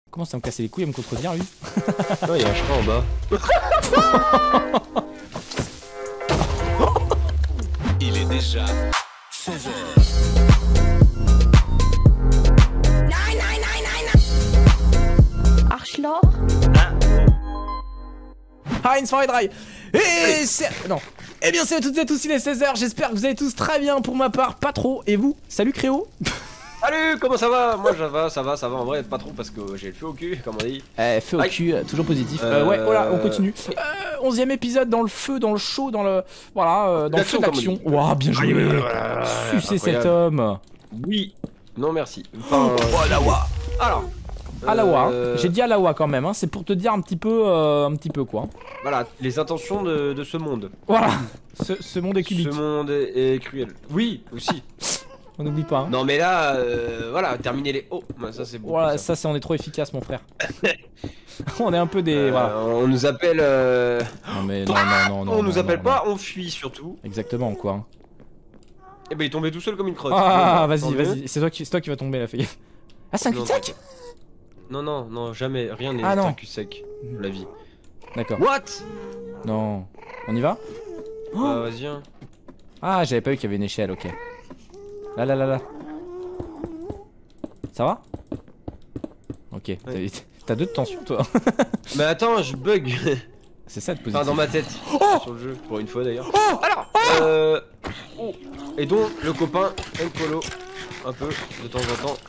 Comment ça me casser les couilles à me contredire lui? Non, il y a un chemin en bas. Il est déjà 16h. Arschloch. Heinz Fahrenheit. Et c'est... Non. Eh bien salut à toutes et à tous, il est 16h, j'espère que vous allez tous très bien pour ma part, pas trop. Et vous? Salut Créo. Salut, comment ça va? Moi ça va en vrai, pas trop parce que j'ai le feu au cul, comme on dit. Feu au cul, toujours positif. Ouais, voilà, on continue. 11ème épisode dans le feu, dans le chaud, dans le... Voilà, dans le feu d'action. Waouh, bien joué. Sucez cet homme. Oui. Non merci. Enfin... Oh la wa. Alors... Alawa, j'ai dit Alawa quand même, hein. C'est pour te dire un petit peu quoi. Voilà, les intentions de ce monde. Voilà, ce monde est cubique. Ce monde est cruel. Oui, aussi. On n'oublie pas. Hein. Non mais là, voilà, terminer les hauts. Bah, ça c'est bon. Voilà, ça c'est on est trop efficace mon frère. On est un peu des... voilà. On nous appelle... Non mais non. On nous appelle pas, on fuit surtout. Exactement quoi. Hein. Et bah il est tombé tout seul comme une crotte. Ah vas-y, c'est toi qui va tomber là, fais gaffe. Ah c'est un cul-de-sac. Non, jamais, rien n'est Ah, non. un cul-sec de la vie. D'accord. What? Non. On y va? Vas-y. Hein. Ah j'avais pas vu qu'il y avait une échelle, ok. Là. Ça va? Ok, Ouais. t'as 2 de tension toi. Mais attends, je bug. C'est ça de positif. Enfin dans ma tête. Sur le jeu, pour une fois d'ailleurs. Alors Et donc le copain Polo un peu de temps en temps.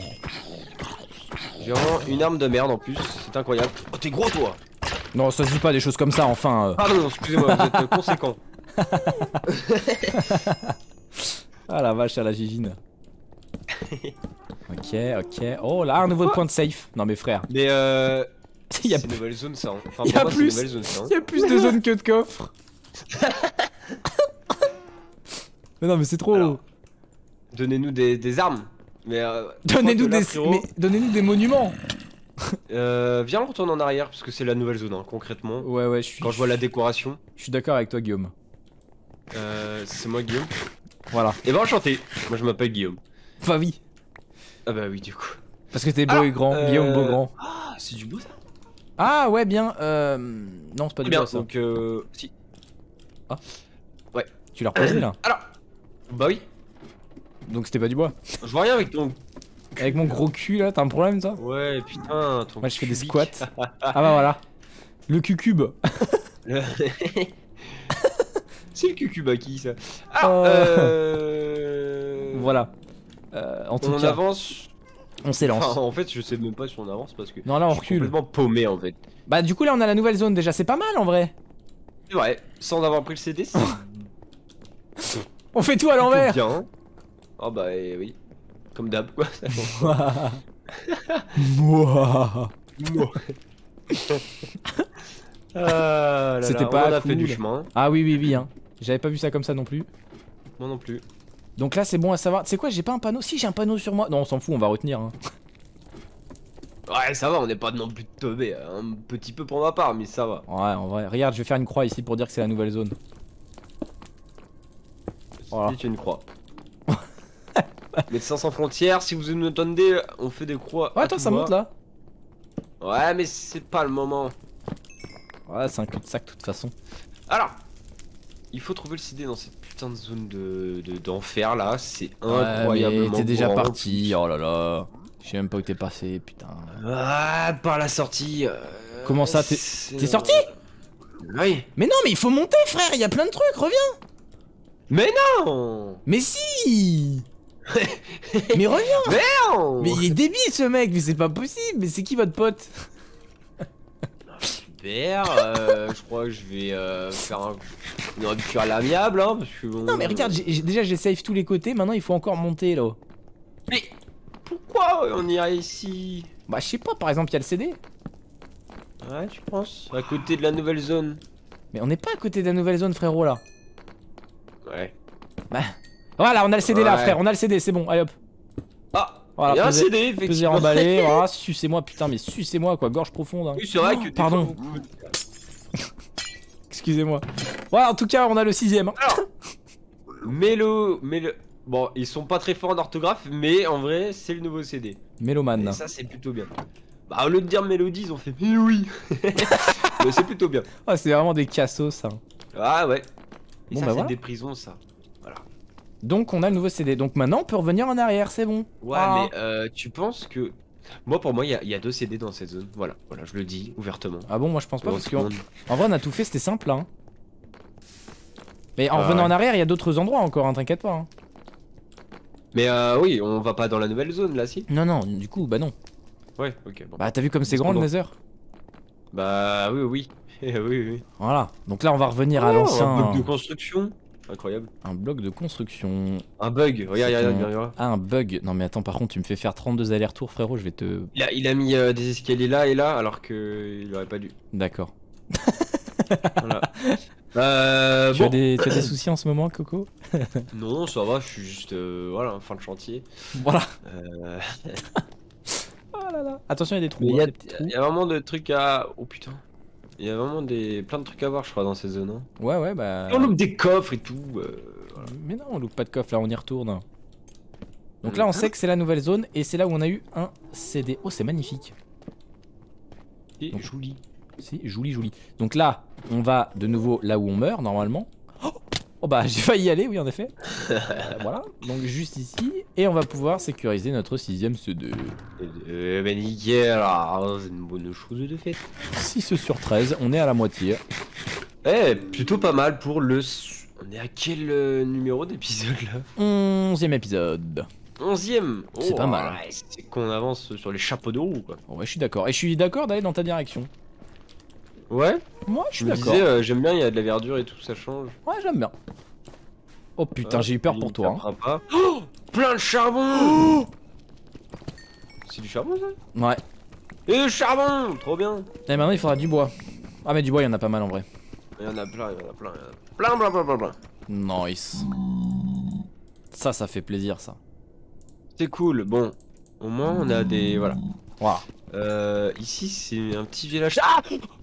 J'ai vraiment une arme de merde en plus, c'est incroyable. Oh t'es gros toi. Non ça se dit pas des choses comme ça enfin. Pardon, excusez-moi, vous êtes conséquent. Ah la vache à la gigine. Ok. Oh là un nouveau point de safe. Non mais frère. Mais Il y a c'est une nouvelle zone ça. Hein. Enfin, Il y pour a moi, c'est plus. une nouvelle zone, ça, hein. Il y a plus de zones que de coffres. Mais non mais c'est trop. Alors, donnez-nous des armes. Mais Donnez-nous des... frérot, mais donnez-nous des monuments. viens on retourne en arrière parce que c'est la nouvelle zone hein, concrètement. Ouais je suis... Quand je vois la décoration. Je suis d'accord avec toi Guillaume. C'est moi Guillaume. Voilà. Et ben enchanté. Moi je m'appelle Guillaume. Enfin oui. Ah bah oui du coup. Parce que t'es beau et grand. Guillaume beau grand. Ah c'est du beau ça. Ah ouais bien. Non c'est pas du Bien bois ça. donc si. Tu l'as reposé là. Alors. Bah oui. Donc c'était pas du bois. Je vois rien avec ton. Avec mon gros cul là, t'as un problème ça? Ouais putain ton. Moi je fais des cubique. squats. Ah bah voilà. Le cucube. C'est le cucubaki ça. Ah Voilà. En tout On cas, avance. on s'élance. Enfin, en fait je sais même pas si on avance parce que. Non là on je suis recule. complètement paumé en fait. Bah du coup là on a la nouvelle zone déjà, c'est pas mal en vrai. C'est vrai. Sans avoir pris le CD c'est. On fait tout à l'envers. Bien. Oh bah oui. Comme d'hab quoi. Moi. C'était pas on a fait cool. du chemin. Ah oui hein. J'avais pas vu ça comme ça non plus. Moi non plus. Donc là c'est bon à savoir. Tu sais quoi, j'ai pas un panneau. Si j'ai un panneau sur moi. Non on s'en fout, on va retenir. Hein. Ouais ça va, on n'est pas non plus teubé. Un petit peu pour ma part, mais ça va. Ouais en vrai. Regarde, je vais faire une croix ici pour dire que c'est la nouvelle zone. Voilà. C'est une croix. Médecins sans frontières, si vous nous entendez, on fait des croix. Ouais à attends tout ça va. monte là. Ouais mais c'est pas le moment. Ouais c'est un cul-de-sac de toute façon. Alors, il faut trouver le CD dans cette putain de zone d'enfer là, c'est Ouais incroyablement mais t'es déjà grand. parti, oh là là. Je sais même pas où t'es passé, putain. Ah, par la sortie. Comment ça, t'es sorti? Oui. Mais non mais il faut monter frère, il y a plein de trucs, reviens. Mais non. Mais si. Mais reviens. Non. Mais il est débile ce mec, mais c'est pas possible. Mais c'est qui votre pote? Super, je crois que je vais faire une rupture à l'amiable hein, parce que bon, Non mais regarde, déjà j'ai save tous les côtés, maintenant il faut encore monter là. Mais pourquoi on irait ici? Bah je sais pas, par exemple il y a le CD. Ouais, tu penses? À côté de la nouvelle zone. Mais on n'est pas à côté de la nouvelle zone frérot là. Ouais. Bah voilà, on a le CD là Ouais. frère, on a le CD, c'est bon, allez hop. Ah, Voilà, il y a un pesez- CD Pesez effectivement. emballé, voilà, sucez-moi putain, mais sucez-moi quoi, gorge profonde. Hein. Oui, c'est vrai que Pardon. Excusez-moi. Ouais, en tout cas, on a le 6ème. Hein. Alors, Mélo. Bon, ils sont pas très forts en orthographe, mais en vrai, c'est le nouveau CD. Mélomane. Et ça, c'est plutôt bien. Bah au lieu de dire mélodie, ils ont fait mais oui. Mais c'est plutôt bien. Ah, c'est vraiment des cassos ça. Ah ouais. Et Bon, ça bah c'est voilà. des prisons ça. Voilà. Donc on a le nouveau CD. Donc maintenant on peut revenir en arrière, c'est bon. Ouais Ah. mais tu penses que... Moi pour moi il y a 2 CD dans cette zone. Voilà, voilà, je le dis ouvertement. Ah bon, moi je pense pas Dans parce ce qu'en monde. vrai on a tout fait, c'était simple là. Hein. Mais en Ah revenant ouais. en arrière, il y a d'autres endroits encore, hein, t'inquiète pas. Hein. Mais oui, on va pas dans la nouvelle zone là si. Non, non, du coup, bah non. Ouais, ok, bon. Bah t'as vu comme c'est Est-ce grand le qu'on en- Nether? Bah oui, oui. Oui, oui. Voilà. Donc là on va revenir à Oh, l'ancien. un bloc de construction. Incroyable. Un bloc de construction. Un bug, regarde, C'est regarde, ton- regarde. Ah, un bug. Non mais attends, par contre tu me fais faire 32 allers-retours frérot, je vais te... Il a mis des escaliers là et là alors que il aurait pas dû. D'accord. Voilà. Tu as Bon. des soucis en ce moment Coco? Non, ça va, je suis juste voilà, fin de chantier. Voilà. Euh, Oh là là. Attention, il y a des trous. Mais il y, hein, a- des petits trous. il y a vraiment des trucs à. Oh putain. Il y a vraiment plein de trucs à voir, je crois, dans ces zones. Hein. Ouais, ouais, bah... Et on loupe des coffres et tout. Voilà. Mais non, on loupe pas de coffre là, on y retourne. Donc là on sait que c'est la nouvelle zone et c'est là où on a eu un CD. Oh, c'est magnifique. Et Donc- joli. Si, joli, joli. Donc là, on va de nouveau là où on meurt normalement. Oh bah j'ai failli y aller, oui en effet. Voilà, donc juste ici. Et on va pouvoir sécuriser notre 6ème CD. Ben nickel, alors c'est une bonne chose de fait. 6 sur 13, on est à la moitié. Eh, plutôt pas mal pour le... On est à quel numéro d'épisode là 11ème épisode. 11ème. C'est pas mal. Ouais, c'est qu'on avance sur les chapeaux de roue quoi. Oh, ouais, je suis d'accord. Et je suis d'accord d'aller dans ta direction. Ouais, Moi, je je suis me d'accord. disais, j'aime bien, il y a de la verdure et tout, ça change. Ouais, j'aime bien. Oh putain, j'ai eu peur pour toi. Hein. Pas. Oh, plein de charbon. C'est du charbon ça Ouais. Et du charbon, trop bien. Et maintenant, il faudra du bois. Ah, mais du bois, il y en a pas mal en vrai. Il y en a plein, il y en a plein, il y en a plein, plein, plein, plein, plein. Nice. Ça fait plaisir, ça. C'est cool, bon. Au moins, on a des... Voilà. Voilà. Ici, c'est un petit village... Ah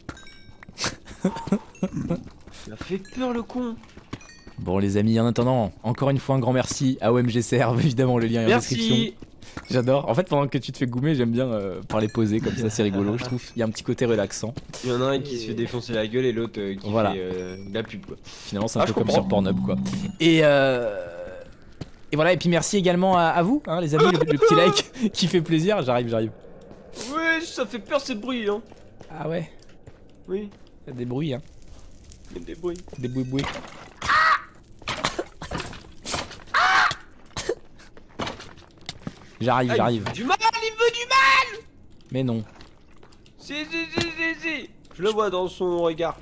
il m'a fait peur, le con. Bon, les amis, en attendant, encore une fois, un grand merci à OMG Serve. Évidemment, le lien est en description. Merci. J'adore. En fait, pendant que tu te fais goumer, j'aime bien parler posé, comme ça, c'est rigolo, je trouve. Il y a un petit côté relaxant. Il y en a un qui se fait défoncer la gueule et l'autre qui Voilà. fait de la pub, quoi. Finalement, c'est un Ah, peu je comme comprends. sur Pornhub, quoi. Et voilà, et puis merci également à vous, hein, les amis, le petit like qui fait plaisir. J'arrive. Oui, ça fait peur, ces bruits, hein. Ah ouais, Oui, il y a des bruits, hein. il y a des bruits. Des boui-boui. J'arrive. Ah, il veut du mal, il veut du mal. Mais non. Si. Je le vois dans son regard.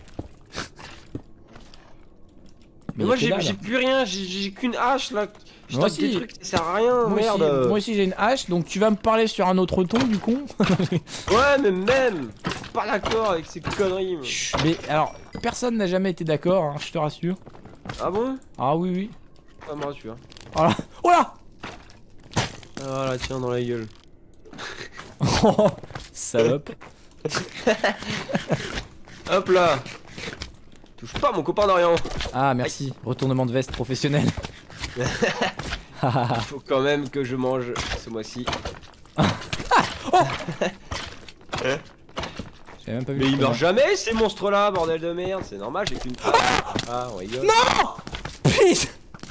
Mais y a moi que j'ai dalle. plus rien, j'ai qu'une hache là. Je Moi tape des aussi. trucs, ça sert à rien, merde. Moi aussi j'ai une hache, donc tu vas me parler sur un autre ton du con. Ouais, mais même, je suis pas d'accord avec ces conneries. Moi. Chut, mais alors, personne n'a jamais été d'accord, hein, je te rassure. Ah bon? Ah oui. Ça me rassure. Oh là. Oh là. Ah voilà, tiens dans la gueule. Salope. Hop là. Touche pas mon copain d'Orient. Ah merci, retournement de veste professionnel. Il faut quand même que je mange ce mois-ci. J'avais même pas vu. Mais le ils meurent comment. jamais ces monstres là, bordel de merde, c'est normal, j'ai qu'une hache. Ah, on rigole. Non. Please.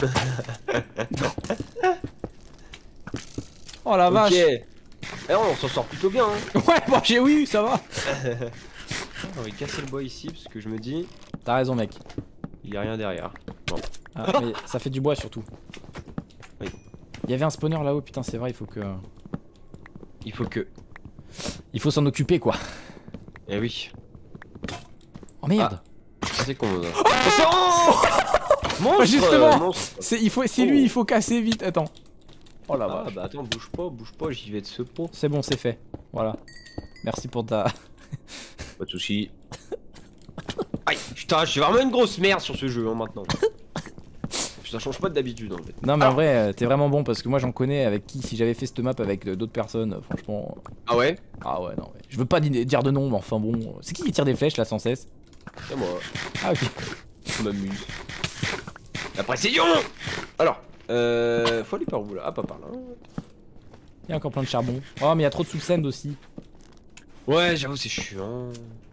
Oh la vache. Ok. Eh, on s'en sort plutôt bien. Hein. Ouais, bon oui, ça va. On va casser le bois ici parce que je me dis, T'as raison mec. il y a rien derrière. Ah, mais ça fait du bois surtout. Oui. Il y avait un spawner là-haut, putain c'est vrai, il faut que... Il faut que. Il faut s'en occuper quoi. Eh oui. Oh merde. C'est con. Monstre, Justement. monstre. C'est lui, il faut casser vite, attends. Oh la Ah vache. bah attends, bouge pas, j'y vais de ce pot. C'est bon, c'est fait. Voilà. Merci pour ta... Pas de soucis. Aïe, putain, je suis vraiment une grosse merde sur ce jeu hein, maintenant. Ça change pas d'habitude en fait. Non mais en vrai, t'es vraiment bon parce que moi j'en connais avec qui, si j'avais fait cette map avec d'autres personnes, franchement... Ah ouais? Ah ouais, non, ouais. Je veux pas dire de nom, mais enfin bon... C'est qui tire des flèches là sans cesse? C'est moi, Ah ok. je m'amuse. La précision. Alors, faut aller par où là? Ah, pas par là. Il y a encore plein de charbon. Oh mais il y a trop de sous-scènes aussi. Ouais, j'avoue, c'est chiant.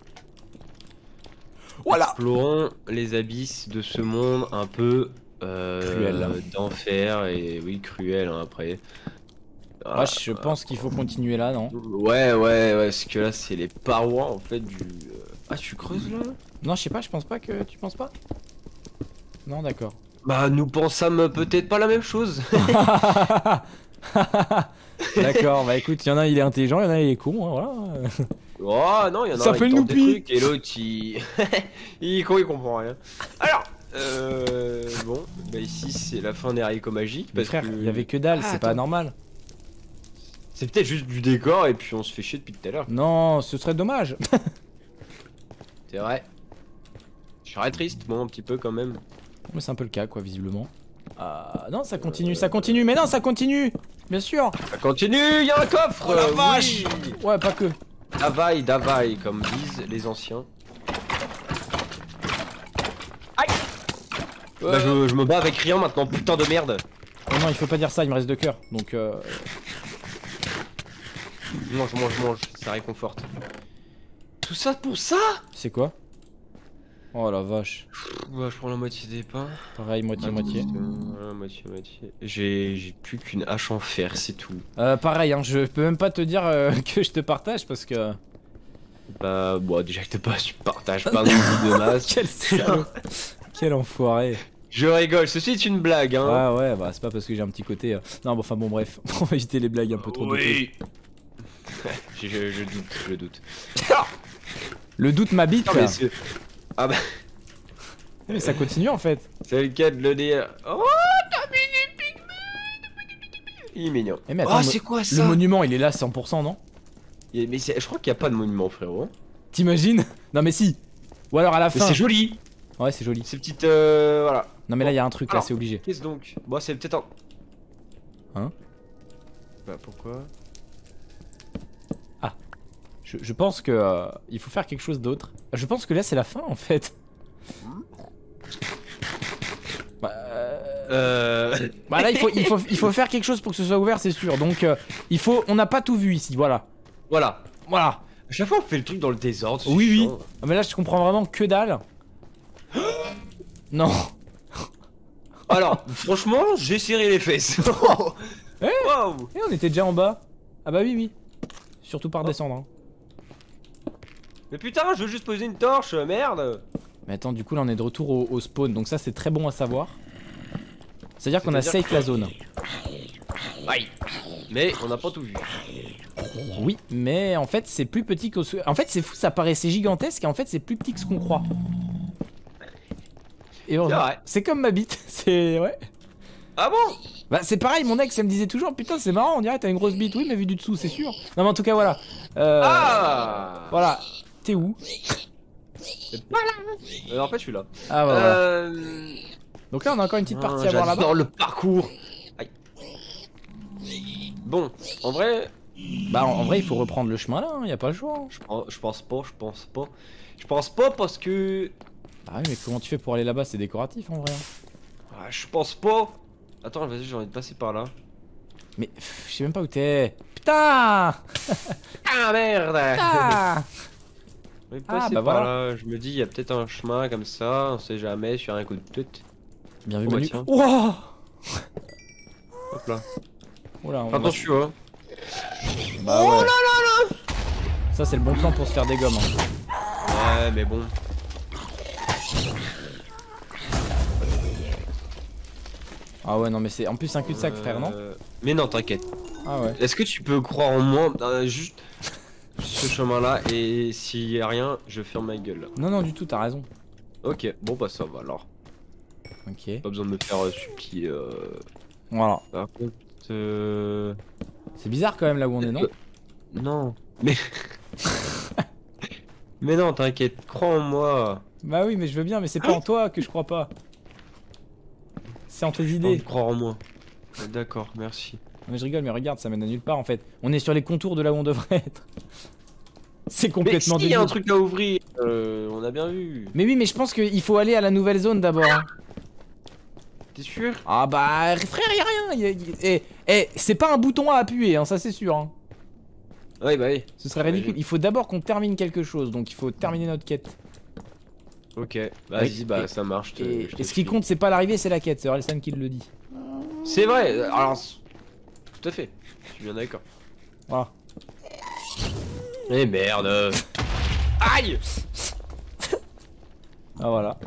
Voilà. Explorons les abysses de ce monde un peu Cruel. d'enfer et oui, cruel hein, après. Ah, Moi, je pense qu'il faut continuer là, non? ouais, parce que là, c'est les parois en fait du. Ah, tu creuses là? Non, je sais pas, je pense pas que. Tu penses pas? Non, d'accord. Bah, nous pensâmes peut-être pas la même chose. D'accord, bah écoute, il y en a il est intelligent, il y en a il est con, hein, voilà. Oh non, il y en a Ça un fait qui le tente des noupi. trucs et l'autre il. Il est con, il comprend rien. Alors, bon, bah ici c'est la fin des haricots magiques Mais parce frère, que. il y avait que dalle, Ah, c'est pas attends. normal. C'est peut-être juste du décor et puis on se fait chier depuis tout à l'heure. Non, ce serait dommage. C'est vrai. Je serais triste, bon, un petit peu quand même. Mais c'est un peu le cas, quoi, visiblement. Ah, non, ça continue, mais non, ça continue. Bien sûr. Ça continue, il y a un coffre. Oh la vache. Oui. Ouais, pas que. Davaï, comme disent les anciens. Aïe. Bah je me bats avec rien maintenant, putain de merde. Oh non, il faut pas dire ça, il me reste 2 cœurs. Donc Mange, ça réconforte. Tout ça pour ça? c'est quoi? Oh la vache. Bah je prends la moitié des pains. Pareil, moitié. Voilà, moitié. J'ai plus qu'une hache en fer, c'est tout. Pareil, hein, je peux même pas te dire que je te partage parce que. Bah bon, déjà que t'es pas, tu partages pas non plus de masse. Quel salaud. Quel enfoiré. Je rigole, ceci est une blague hein. Ah ouais, bah c'est pas parce que j'ai un petit côté. Non, bon, enfin bon, bref. On va éviter les blagues un peu trop douteuses. Oui. je doute. Le doute m'habite. Non, mais c'est- ah bah, Mais ça continue en fait. c'est le cas de le dire. Oh, t'as mis des pigments. Il est mignon. Eh mais attends, Oh, c'est quoi le ça? monument il est là 100%, non? Mais je crois qu'il n'y a pas de monument, frérot. T'imagines? Non, mais si. Ou alors à la Mais fin. c'est joli. Ouais, c'est joli. Ces petites. Voilà. Non, mais là il y a un truc là, Alors. c'est obligé. Qu'est-ce donc? Bon, c'est peut-être un. Hein? Bah, pourquoi? Je pense que il faut faire quelque chose d'autre. Je pense que là c'est la fin en fait. Bah, bah là il faut faire quelque chose pour que ce soit ouvert, c'est sûr. Donc on n'a pas tout vu ici, voilà. Voilà. Voilà. À chaque fois, on fait le truc dans le désordre. c'est Oui, oui. chiant. Ah, mais là je comprends vraiment que dalle. Non. Alors, franchement, j'ai serré les fesses. Eh Waouh. Et on était déjà en bas. Ah bah oui. Surtout par Oh. descendre. Hein. Mais putain, je veux juste poser une torche, merde. Mais attends, du coup là on est de retour au spawn, donc ça c'est très bon à savoir. C'est-à-dire qu'on a C'est-à-dire safe la zone. Aïe. Mais on n'a pas tout vu. Oui, mais en fait c'est plus petit que... En fait c'est fou, ça paraissait gigantesque et en fait c'est plus petit que ce qu'on croit. Et bon, C'est vrai. c'est comme ma bite, c'est... Ouais. Ah bon? Bah c'est pareil, mon ex elle me disait toujours, putain c'est marrant, on dirait t'as une grosse bite. Oui mais vu du dessous c'est sûr. Non mais en tout cas voilà. Ah. Voilà. T'es où? En fait, je suis là. Ah bah voilà. Donc là on a encore une petite partie à voir là-bas. J'adore le parcours. Aïe. Bon, en vrai, Bah en vrai il faut reprendre le chemin là, hein, y a pas le choix. Hein. je pense pas. Je pense pas parce que. Ah oui mais comment tu fais pour aller là-bas, c'est décoratif en vrai. Hein. Ah, je pense pas. Attends, vas-y, j'ai envie de passer par là. Mais je sais même pas où t'es. Putain. Ah merde. Ah. Je vais Ah, passer bah par voilà. là. Je me dis, il y a peut-être un chemin comme ça. On sait jamais sur un coup de tête. Bien vu Oh, bah, Manu. tiens. Ouah. Hop là. Oula, on va- Attention, hein. Bah ouais. Ça c'est le bon plan pour se faire des gommes. Hein. Ouais, mais bon. Ah ouais non mais c'est en plus un cul-de-sac frère non? Mais non, t'inquiète. Ah ouais. Est-ce que tu peux croire en moi juste ce chemin-là et s'il y a rien, je ferme ma gueule. Non non du tout t'as raison. Ok, bon bah ça va alors. Ok. Pas besoin de me faire supplier. Voilà. Par contre, C'est bizarre quand même là où on est non? non. Mais mais non, t'inquiète, crois en moi. Bah oui mais je veux bien mais c'est pas en toi que je crois pas. C'est en tes J'ai pas envie idées. de croire en moi. D'accord, merci. Non, mais je rigole mais regarde ça mène à nulle part en fait. On est sur les contours de là où on devrait être. C'est Mais complètement s'il y a un débile. truc à ouvrir, on a bien vu. Mais oui mais je pense qu'il faut aller à la nouvelle zone d'abord. Hein. T'es sûr? Ah bah frère y'a rien. C'est pas un bouton à appuyer hein, ça c'est sûr. Hein. Ouais, bah oui. Ce serait ridicule. Il faut d'abord qu'on termine quelque chose, donc il faut terminer notre quête. Ok, vas-y, bah ça marche. Et ce qui compte, c'est pas l'arrivée, c'est la quête. C'est Orelsan qui le dit. C'est vrai, alors. Tout à fait, je suis bien d'accord. Voilà. Eh merde. Aïe. Ah voilà.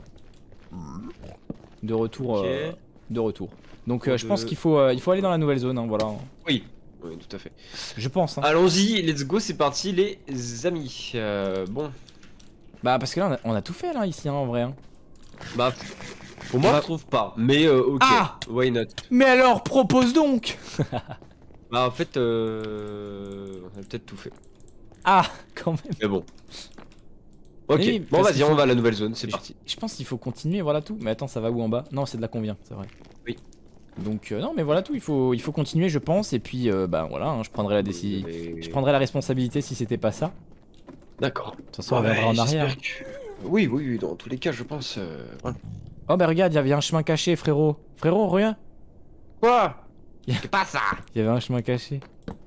De retour. Ok. De retour. Donc je pense qu'il faut aller dans la nouvelle zone, hein, voilà. Oui, oui, tout à fait. Je pense. Hein. Allons-y, let's go, c'est parti les amis. Bon. Bah parce que là on a tout fait là ici hein, en vrai. Hein. Bah pour moi je trouve pas. Mais ok, why not. Mais alors propose donc. Bah en fait on a peut-être tout fait. Ah quand même. Mais bon. Ok, oui, bon vas-y on va à la nouvelle zone, c'est parti. Je pense qu'il faut continuer, voilà tout. Mais attends, ça va où en bas? Non, c'est de là qu'on vient, c'est vrai. Oui. Donc non mais voilà tout, il faut continuer je pense. Et puis bah voilà, hein, je prendrai la décision. Je prendrai la responsabilité si c'était pas ça. D'accord. De toute façon on reviendra en arrière. Oui, oui, dans tous les cas je pense. Voilà. Oh bah regarde, il y avait un chemin caché frérot. Frérot, reviens. Quoi? C'est pas ça. Il y avait un chemin caché.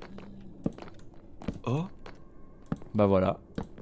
Oh. Bah voilà.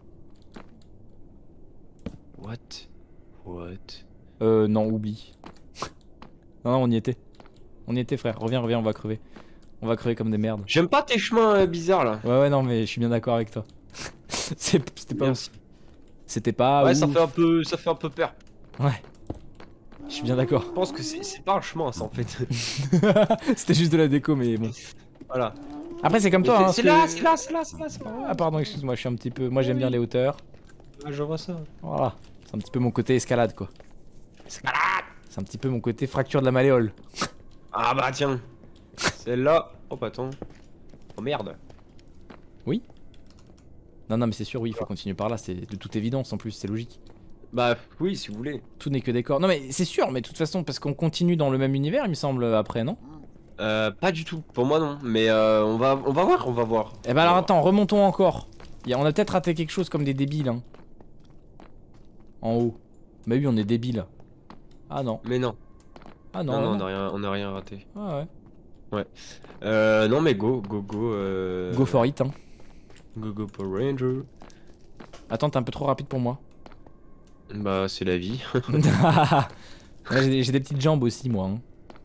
What? Non, oublie. Non, on y était. On y était frère, reviens, on va crever. On va crever comme des merdes. J'aime pas tes chemins bizarres là. Ouais non mais je suis bien d'accord avec toi. C'était pas ouf. C'était pas ouais, ouf. ça fait un peu peur. Ouais. Je suis bien d'accord. Je pense que c'est pas un chemin ça en fait. C'était juste de la déco mais bon. Voilà. Après c'est comme toi hein. C'est là. Ah pardon, excuse-moi, je suis un petit peu... Moi j'aime bien les hauteurs. Ah, je vois ça. Voilà. C'est un petit peu mon côté escalade quoi. Escalade. C'est un petit peu mon côté fracture de la malléole. Ah bah tiens. Celle-là. Oh attends. Oh merde. Oui. Non mais c'est sûr oui, il faut continuer par là, c'est de toute évidence en plus, c'est logique. Bah oui si vous voulez. Tout n'est que décor. Non mais c'est sûr, mais de toute façon parce qu'on continue dans le même univers il me semble après, non? Pas du tout, pour moi non. Mais on va voir. Eh bah alors attends, remontons encore. On a peut-être raté quelque chose comme des débiles hein. En haut. Bah oui on est débiles. Ah non. Mais non. Ah non. Non, on a rien raté. Ah ouais. Ouais. Non mais go. Go for it hein. Go Power Ranger. Attends, t'es un peu trop rapide pour moi. Bah c'est la vie. Ouais, j'ai des petites jambes aussi moi. Hein.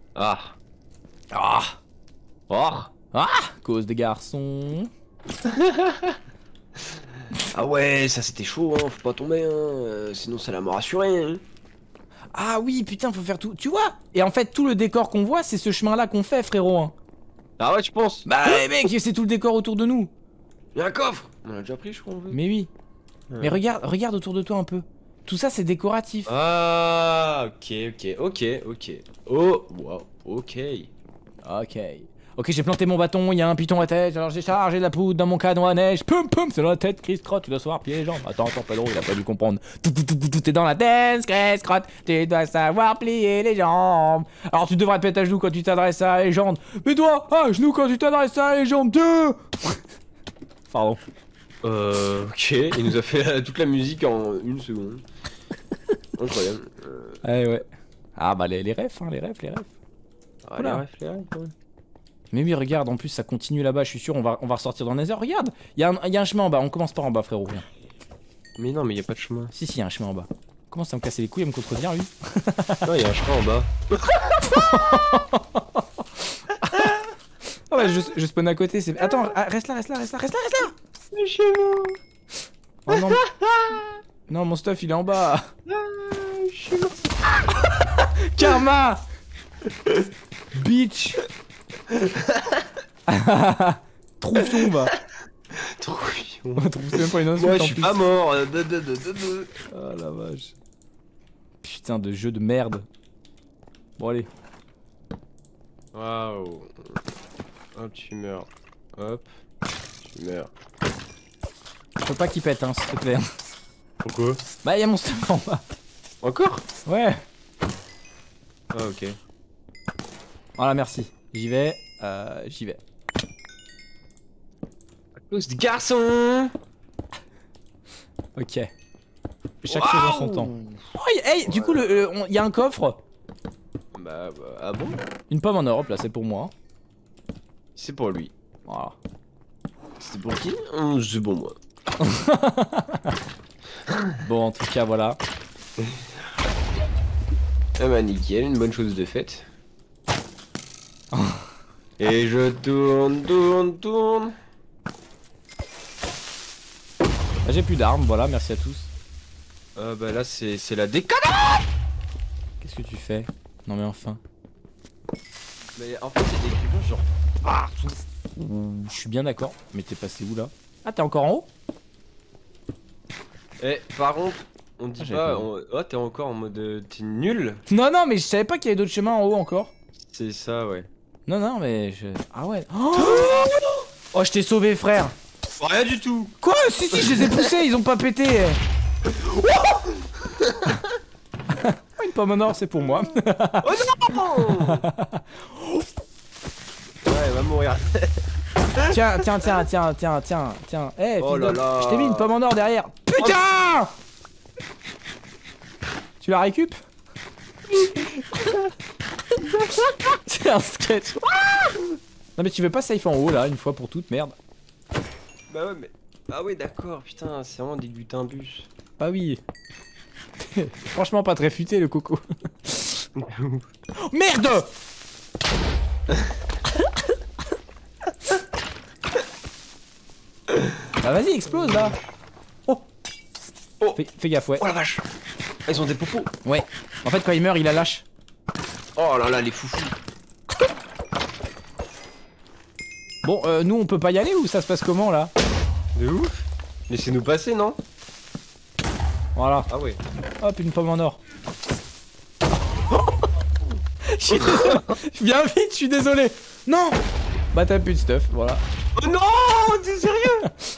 Cause des garçons. Ah ouais, ça c'était chaud, hein, faut pas tomber, hein, sinon c'est la mort assurée. Hein. Ah oui, putain, faut faire tout. Tu vois? Et en fait, tout le décor qu'on voit, c'est ce chemin-là qu'on fait, frérot. Hein. Ah ouais, tu penses? Bah, mec, c'est tout le décor autour de nous. Y'a un coffre. On l'a déjà pris, je crois. En fait. Mais oui. Ouais. Mais regarde autour de toi un peu. Tout ça, c'est décoratif. Ah, ok. Oh, wow, ok. Ok, j'ai planté mon bâton, il y a un piton à tête, alors j'ai chargé de la poudre dans mon canon à neige. Pum pum, c'est dans la tête, Chris Crotte, tu dois savoir plier les jambes. Attends, Pedro, il a pas dû comprendre. T'es dans la tête, Chris Crotte, tu dois savoir plier les jambes. Alors tu devrais te mettre à genoux quand tu t'adresses à la légende. Mais toi, à genoux quand tu t'adresses à la légende. Pardon. Ok, il nous a fait toute la musique en 1 seconde. Incroyable. Ouais. Ah bah les refs, hein, les refs. Ah, les refs, ouais. Mais oui, regarde, en plus ça continue là-bas, je suis sûr, on va ressortir dans le Nether. Regarde, il y a un chemin en bas, on commence par en bas, frérot. Viens. Mais non, mais y a pas de chemin. Si, il y a un chemin en bas. Commence à me casser les couilles, à me contredire, lui. Non, y a un chemin en bas. Ah ouais, je spawn à côté, c'est... Attends, reste là. C'est chez moi. Oh non. Non, mon stuff, il est en bas. Karma. Bitch. Troufion, va. Troufion. C'est même pas une insulte. Moi, je suis pas mort. Oh la vache. Putain de jeu de merde. Bon, allez. Waouh. Hop, tu meurs. Hop, tu meurs. Faut pas qu'il pète, hein, s'il te plaît. Pourquoi? Bah, y'a mon stuff en bas. Encore? Ouais. Ah, ok. Voilà, merci. J'y vais. Tous des garçons. Ok. Chaque chose en son temps. Oh, hey, du coup, il y a un coffre. Bah, ah bon? Une pomme en Europe, là, c'est pour moi. C'est pour lui. Voilà. C'était pour qui? C'est bon, moi. Bon, en tout cas, voilà. Ah bah nickel, une bonne chose de faite. Et je tourne. Ah, j'ai plus d'armes, voilà, merci à tous. Bah là c'est la déconne. Qu'est-ce que tu fais? Non mais enfin. Mais en fait c'est des grippons genre partout. Je suis bien d'accord, mais t'es passé où là? Ah, t'es encore en haut? Eh, par contre, on dit j'avais pas, pas oh t'es encore en mode t'es nul. Non, non, mais je savais pas qu'il y avait d'autres chemins en haut encore. C'est ça, ouais. Non, non, mais je... Ah ouais. Oh, je t'ai sauvé, frère. Rien du tout. Quoi? Si, si, je les ai poussés, ils ont pas pété. Oh, une pomme en or, c'est pour moi. Oh non. Ouais, va mourir. Tiens. Eh, Oh là là. je t'ai mis une pomme en or derrière. Putain! Tu la récup? C'est un sketch. Non mais tu veux pas safe en haut là, une fois pour toutes, merde. Bah ouais, mais... Ah ouais, d'accord, putain, c'est vraiment des lutins bus. Ah oui. Franchement pas très futé le coco. Merde! Bah vas-y, explose là. Oh. Fais gaffe, ouais. Oh la vache. Ah, ils ont des popos. Ouais. En fait quand il meurt il la lâche. Oh là là, les foufous. Bon, nous on peut pas y aller ou ça se passe comment là? De ouf. Laissez-nous passer, non? Voilà. Ah ouais. Hop, une pomme en or. Je suis désolé. Viens vite, je suis désolé. Non. Bah t'as plus de stuff, voilà. Oh non, t'es sérieux?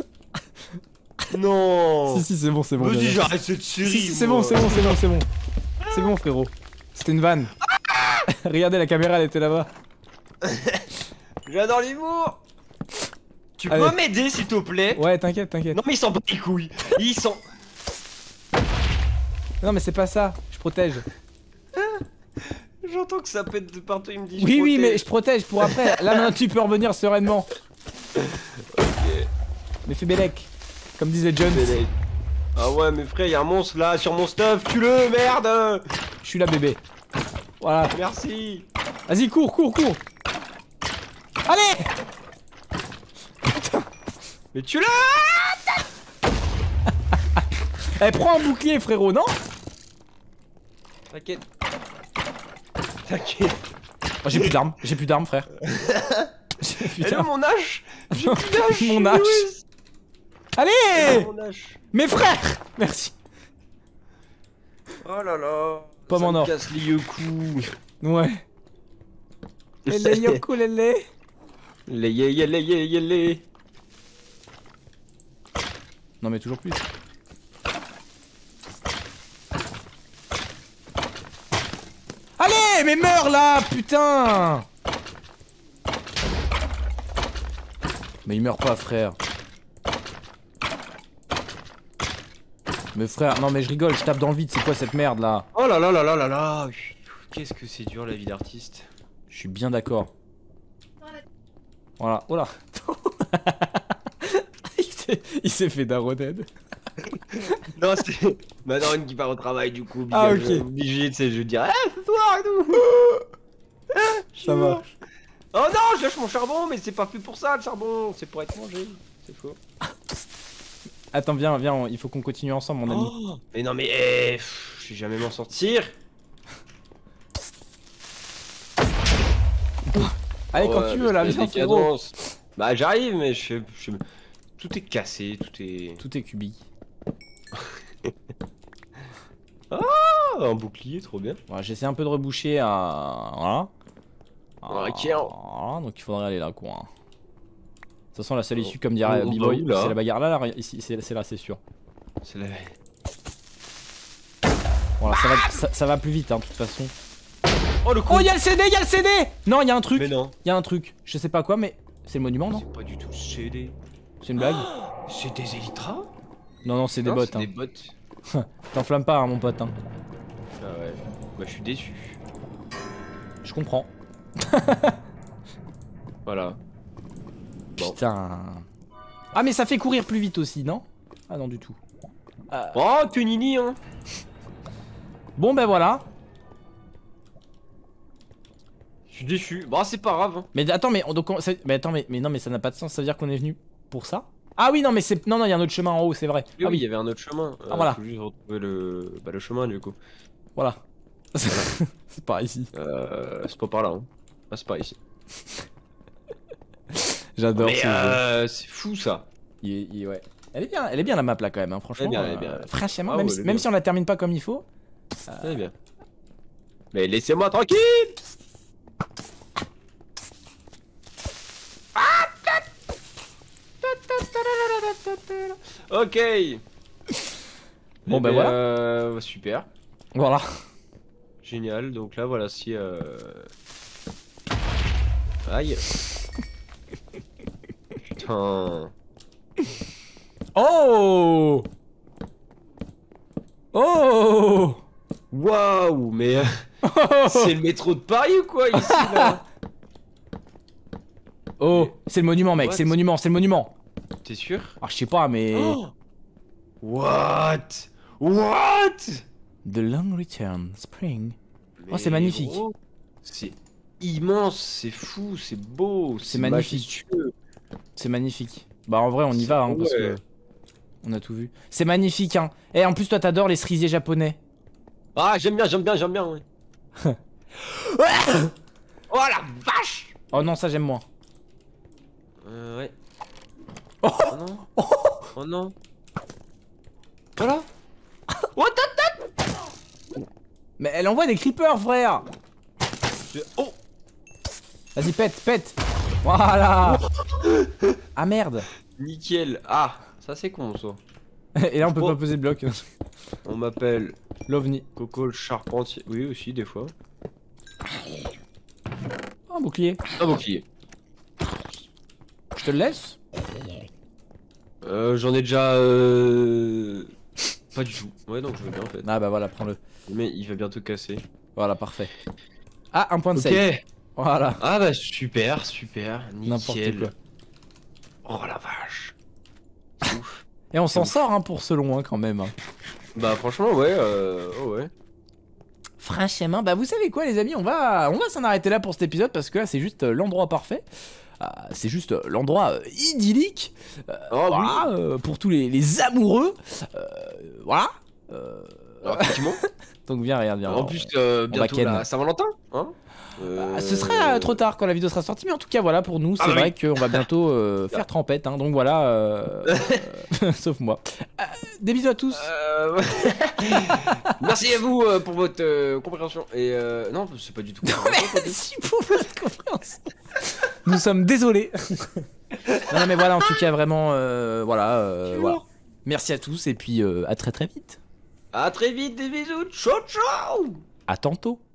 Non. Si, c'est bon, c'est bon. Vas-y, j'arrête. j'arrête cette série. Si, c'est bon, c'est bon. C'est bon, frérot. C'était une vanne. Regardez, la caméra, elle était là-bas. J'adore l'humour. Tu Allez. peux m'aider, s'il te plaît? Ouais, t'inquiète. Non, mais ils s'en battent les couilles. Ils s'en... Non, mais c'est pas ça. Je protège. J'entends que ça pète de partout, il me dit... Oui, oui, mais je protège pour après. Là, maintenant, tu peux revenir sereinement. Mais fais Bélec. Comme disait John. Ah ouais, mais frère, y'a un monstre là, sur mon stuff, tue-le, merde. Je suis là, bébé. Voilà. Merci. Vas-y, cours. Allez! Mais tue-le. Eh, prends un bouclier, frérot, non? T'inquiète. Oh, j'ai plus d'armes, frère. Elle est mon hache. J'ai plus d'hache. Mon hache. Allez! Mon hache. Mes frères! Merci. Oh là là. Pomme en or. Ça me casse les yeux coups. Ouais. Lélé, yoko, lélé. Les. Non, mais toujours plus. Allez, mais meurs là, putain! Mais il meurt pas, frère. Mais frère, non mais je rigole, je tape dans le vide, c'est quoi cette merde là? Oh là là là là là là. Qu'est-ce que c'est dur la vie d'artiste. Je suis bien d'accord. Voilà, oh là. Il s'est fait daroned. Non, c'est ma daronne qui part au travail du coup. Ah, ok. Obligé, tu sais, je dirais, ce soir et tout. Ça marche. Oh non, je lâche mon charbon, mais c'est pas fait pour ça le charbon, c'est pour être mangé. C'est faux. Attends, viens, il faut qu'on continue ensemble, mon ami. Oh, mais non, mais je vais jamais m'en sortir. Allez, quand tu veux là, viens, frérot. Bah, j'arrive, mais tout est cassé, Tout est cubique. Ah, un bouclier, trop bien. Voilà, j'essaie un peu de reboucher à... Voilà. Ok. Voilà, donc il faudrait aller là, quoi. De toute façon, la seule issue, comme dirait on va B-Boy, où, là c'est la bagarre. Là, ici, c'est là, c'est sûr. C'est la... Voilà, ça va plus vite, hein, de toute façon. Oh, le coup. Oh, y'a le CD, Non, y'a un truc. Mais non. Y'a un truc. Je sais pas quoi, mais c'est le monument, non? C'est pas du tout CD. C'est une blague? C'est des Elytra? Non, c'est des bots. C'est Hein. des bots. T'enflamme pas, hein, mon pote. Hein. Ah ouais. Bah, je suis déçu. Je comprends. Voilà. Bon. Putain. Ah mais ça fait courir plus vite aussi, non? Ah non du tout. Oh, que nini, hein. Bon ben voilà. Je suis déçu. Bah, c'est pas grave. Hein. Mais attends, mais attends, mais non, mais ça n'a pas de sens. Ça veut dire qu'on est venu pour ça? Ah oui, non, mais c'est. Non, non, il y a un autre chemin en haut, c'est vrai. Oui, Ah oui, il y avait un autre chemin. voilà. Faut juste retrouver le, le chemin du coup. Voilà. C'est pas ici. C'est pas par là. Hein. Ah, c'est pas ici. J'adore ce jeu. C'est fou ça. Ouais. Elle est bien la map là quand même, hein, franchement. Elle est bien. Franchement, Ah, même, ouais, si, elle est même bien. si on la termine pas comme il faut. Très bien. Mais laissez-moi tranquille. Ok. Bon, bah voilà. Super. Voilà. Génial. Donc là, voilà, si. Aïe. Putain. Oh! Oh! Waouh, mais c'est le métro de Paris ou quoi ici là? Oh! C'est le monument, mec, What? c'est le monument, c'est le monument. T'es sûr? Ah, je sais pas, mais. Oh What? What? The Long Return Spring. Oh, c'est magnifique. Gros, c'est immense, c'est fou, c'est beau, C'est magnifique. majestueux. C'est magnifique. Bah, en vrai, on y va, hein, parce que. Ouais. On a tout vu. C'est magnifique, hein. Et en plus, toi, t'adores les cerisiers japonais. Ah, j'aime bien, ouais. Oh la vache! Oh non, ça, j'aime moins. Ouais. Oh, Oh non. Oh non. Voilà. What the... Mais elle envoie des creepers, frère. Oh. Vas-y, pète. Voilà. Ah merde. Nickel. Ah, ça c'est con ça. Et là, on peut Oh. pas poser de bloc. On m'appelle L'ovni. Coco le charpentier. Oui, aussi, des fois. Oh, un bouclier. Un bouclier. Je te le laisse. J'en ai déjà. Pas du tout. Ouais, donc je veux bien en fait. Ah bah voilà, prends-le. Mais il va bientôt casser. Voilà, parfait. Ah, un point de Ok. save. Voilà. Ah bah super. N'importe Nickel. quoi. Oh la vache. C'est ouf. Et on s'en sort, hein, pour ce long, hein, quand même. Hein. Bah franchement, ouais. Oh ouais. Franchement, bah vous savez quoi, les amis, on va s'en arrêter là pour cet épisode parce que là, c'est juste l'endroit parfait. C'est juste l'endroit idyllique. Oh Voilà, pour tous les amoureux. Voilà. Alors, effectivement. Donc viens, regarde, viens. En plus, va bientôt ken. la Saint-Valentin. Hein Ce sera trop tard quand la vidéo sera sortie, mais en tout cas voilà, pour nous c'est bah vrai qu'on va bientôt faire trempette, hein, donc voilà, sauf moi. Des bisous à tous. Merci à vous pour votre compréhension. Et non, c'est pas du tout. Merci pour votre compréhension. Nous sommes désolés. Non, mais voilà, en tout cas vraiment, voilà. Merci à tous et puis à très vite. À très vite, des bisous. Ciao ciao. À tantôt.